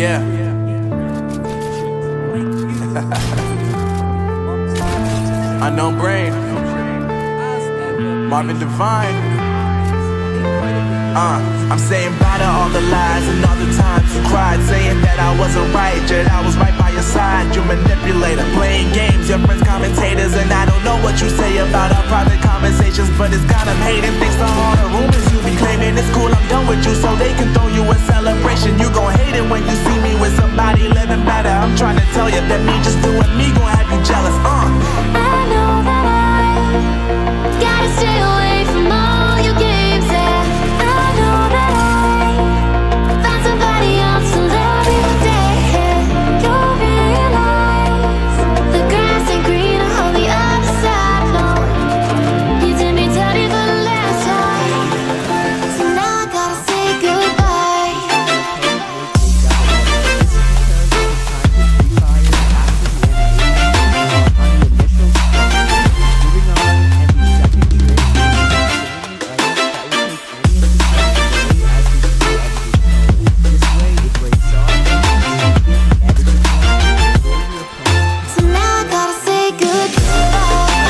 Yeah. Unknown Brain. Marvin Divine. I'm saying bye to all the lies and all the times you cried, saying that I wasn't right, yet I was right by your side. You manipulator, playing games, your friends commentators, and I don't know what you say about our private conversations, but it's got them hating. Thanks to all the rumors you be claiming. It's cool, I'm done with you, so they can throw you a celebration. You gon' hate it when you see me with somebody living better. I'm trying to tell you that me just doing me gon' have you jealous. I know that I gotta stay away from all your games, and I know that I found somebody else to love you today. You'll realize the grass ain't greener on the other side. No, you did me dirty for the last time, so now I gotta say goodbye. So now I gotta say goodbye.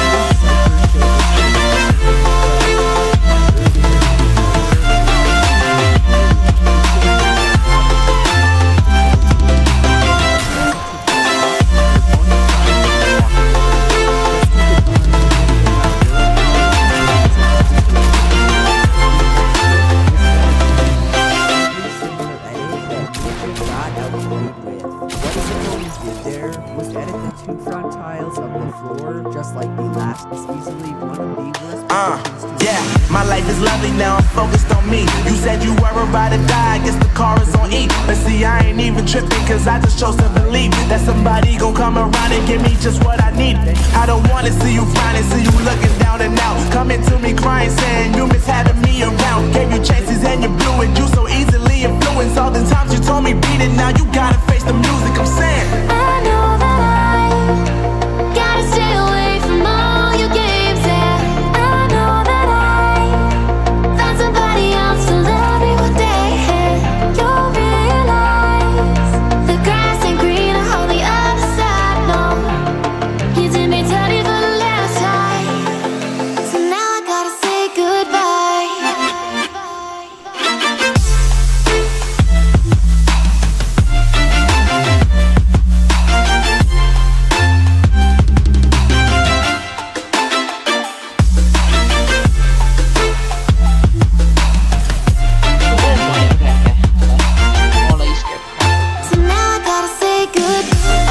Was edit the two front tiles of the floor, just like the last is easily one of the worst positions to Yeah, my life is lovely now, I'm focused on me. You said you were a ride or die, I guess the car is on E. But see, I ain't even tripping, cause I just chose to believe that somebody gon' come around and give me just what I need. I don't wanna see you flying, see you looking down and out, coming to me crying, saying you miss having me around. Gave you chances and you blew it, you so easily influenced. All the times you told me beat it, now you gotta face the music. I'm saying I know that I gotta stay away from all your games, and I know that I found somebody else to love me one day. You'll realize the grass ain't greener on the other side. No, you did me dirty for the last time, so now I gotta say goodbye. So now I gotta say goodbye.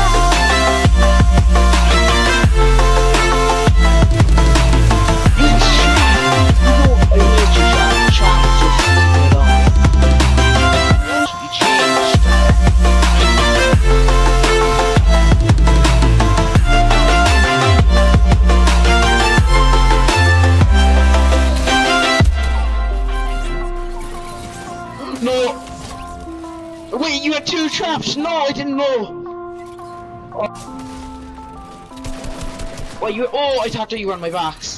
No! Wait, you had two traps? No, I didn't know! Oh. Wait, you- oh, I thought that you were on my backs.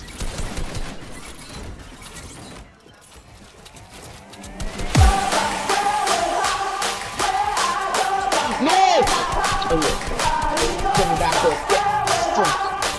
No! Oh, yeah. Get me back up. Yeah. Fuck.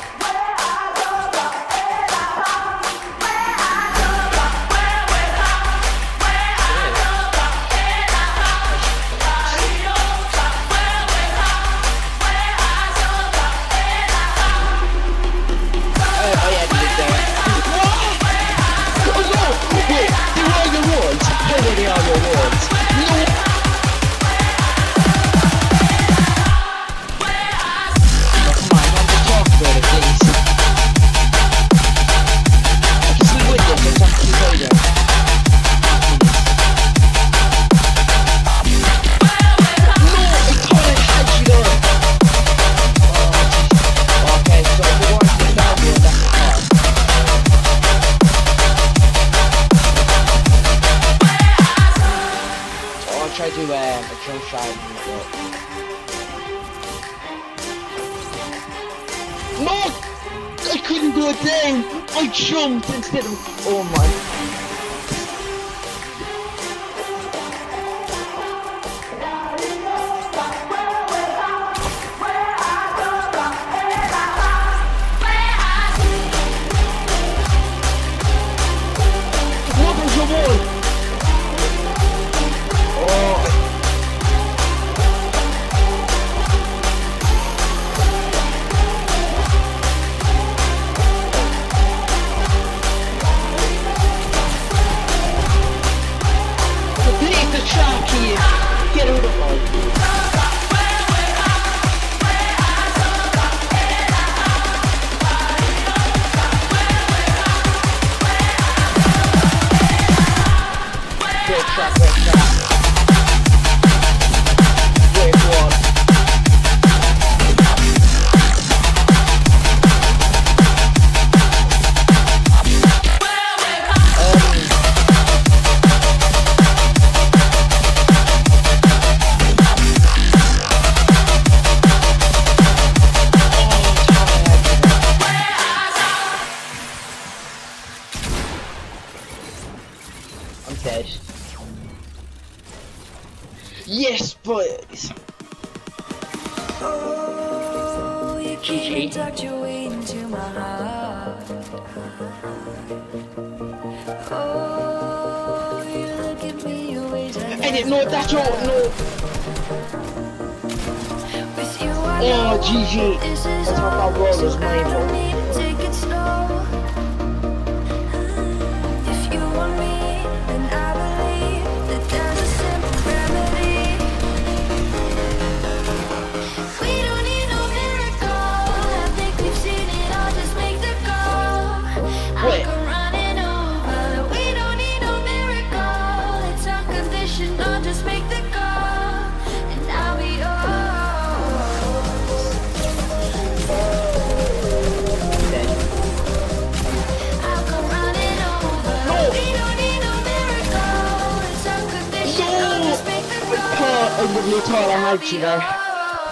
Try to do a jump shot. No! I couldn't go down! I jumped instead of. Oh my. Boys. Oh, you came GG. and tucked your way into my heart. Oh, you look at me, your ways I Edit, no, that's all, no. With you, I Oh, know GG. this is That's how all, that roll is so I made, don't bro. need to take it slow. If you want me, then I believe that there's a simple remedy. We don't need no miracle. I think we've seen it all. Just make the call. Wait. I come running over. We don't need no miracle. It's unconditional. Just make the call, and I'll be yours. I'll come running over. No. We don't need no miracle. It's unconditional. No. Just make the I can't, I really thought I had you there. yours.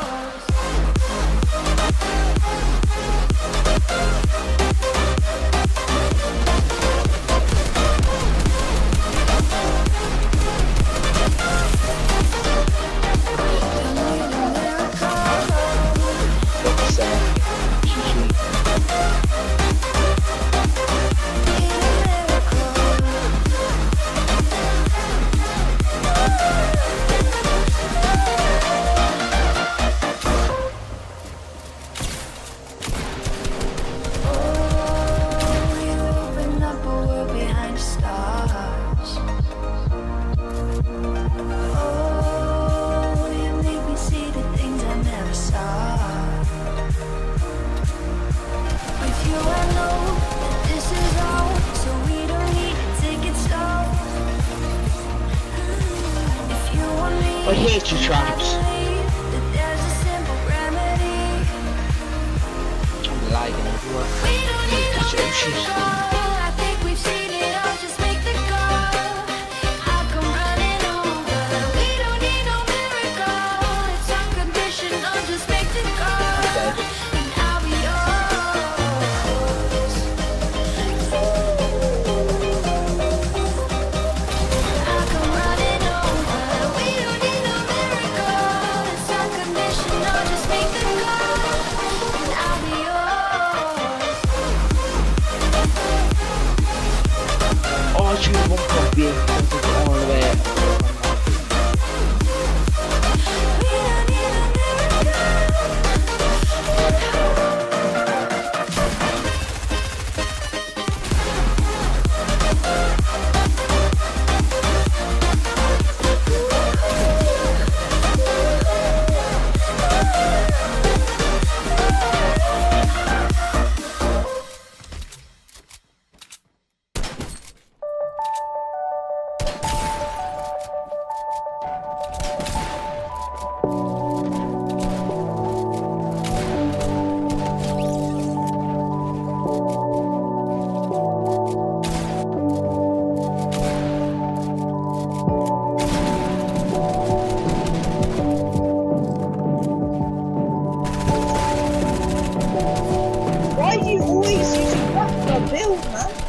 I hate you, traps. I'm lagging everywhere. I think we've seen it all. Just make the call. I'll come running over. We don't need no miracle. It's unconditional. Just make the call, and I'll be yours. I'll come running over. We don't need no miracle. It's unconditional. Just make the call, and I'll be yours. Oh, I should have one copy all the way. We don't need a miracle. Why are you always using that for a build, man?